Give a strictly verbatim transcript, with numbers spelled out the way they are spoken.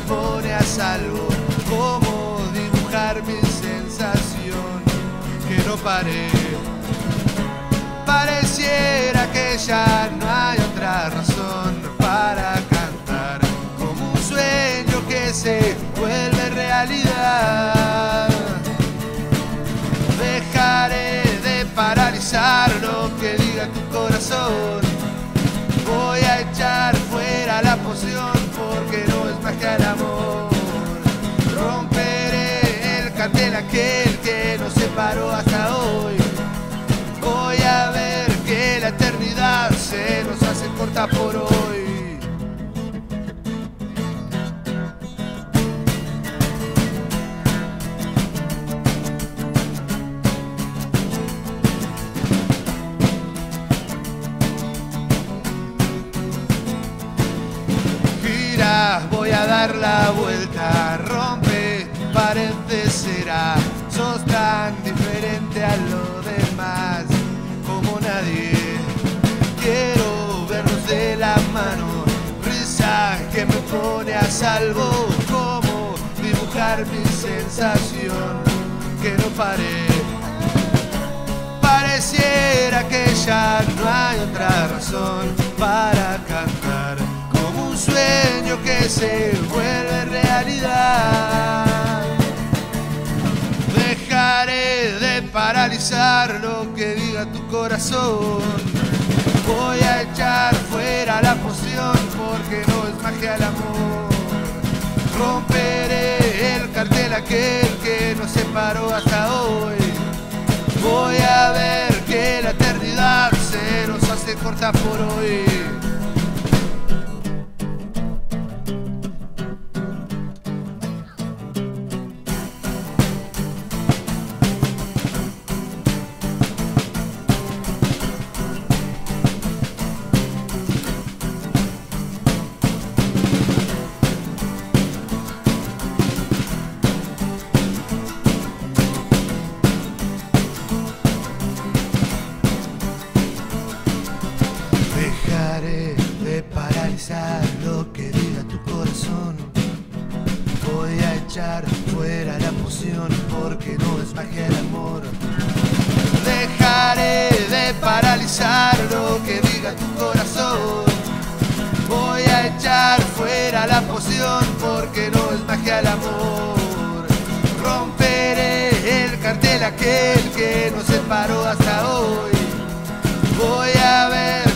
pone a salvo. Cómo dibujar mi sensación, que no paré. Pareciera que ya no hay otra razón para cantar, como un sueño que se vuelve realidad. Dejaré de paralizar lo que diga tu corazón. Voy a echar fuera la poción porque no es magia el amor. Romperé el cartel aquel que nos separó hasta hoy. Voy a ver que la eternidad se nos hace corta por hoy. Gira, voy a dar la vuelta, rompe, parecerá. Sos tan diferente a lo demás como nadie. Quiero vernos de la mano, risa que me pone a salvo. Cómo dibujar mi sensación, que no paré. Pareciera que ya no hay otra razón para cantar, como un sueño que se vuelve realidad. Dejaré de paralizar lo que diga tu corazón. Voy a echar fuera la poción porque no es magia el amor. Romperé el cartel aquel que nos separó hasta hoy. Voy a ver que la eternidad se nos hace corta por hoy. Dejaré de paralizar lo que diga tu corazón. Voy a echar fuera la poción porque no es magia el amor. Dejaré de paralizar lo que diga tu corazón. Voy a echar fuera la poción porque no es magia el amor. Romperé el cartel aquel que nos separó hasta hoy. Voy a ver